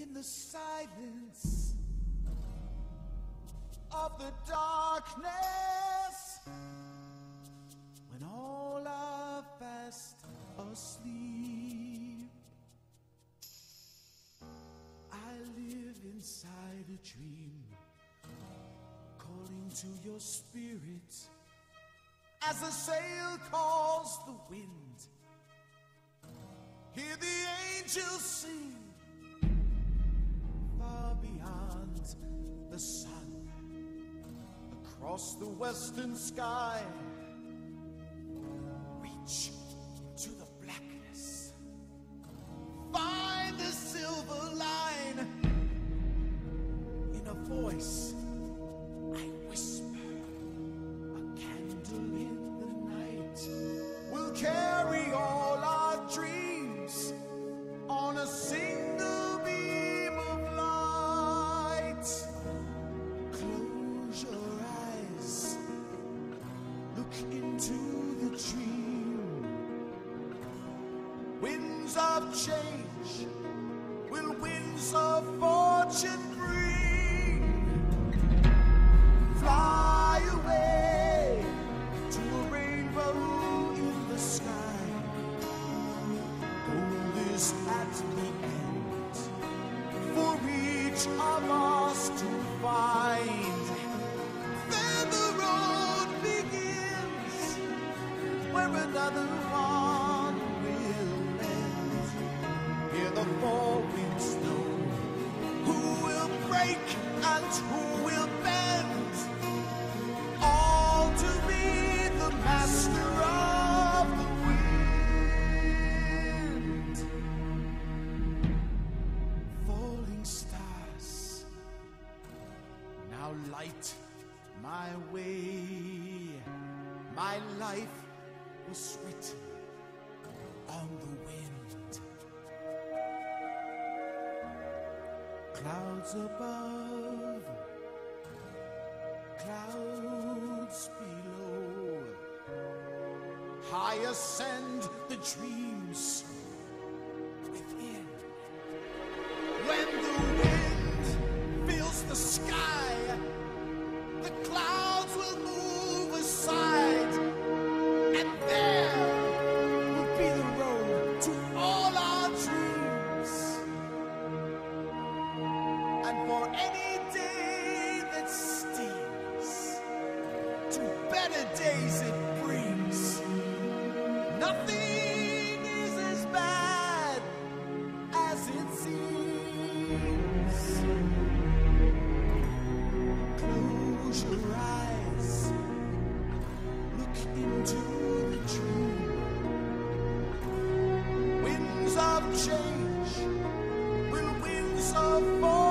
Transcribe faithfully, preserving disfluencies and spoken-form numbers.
in the silence of the darkness, when all are fast asleep, I live inside a dream, calling to your spirit as the sail calls the wind. Hear the angels sing far beyond the sun, across the western sky. Reach into the blackness, find the silver line. In a voice I whisper, a candle in the night will carry all our dreams on a single beam of light. Close your eyes, look into the dream. Winds of change will winds of fortune bring. Fly away to a rainbow in the sky. Gold is at the end for each of us to find. Then the road begins where another one will end. Hear the four winds know who will break and who will bend, all to be the master of the wind. Falling stars, now light my way. My life was written on the wind. Clouds above, clouds below, high ascend the dreams within. When the wind fills the sky, the clouds will move aside, and there will be the road to all our dreams. And for any day that steams, to better days it brings. Nothing is as bad as it seems. Close your eyes, look into the dream. Winds of change will winds of fortune.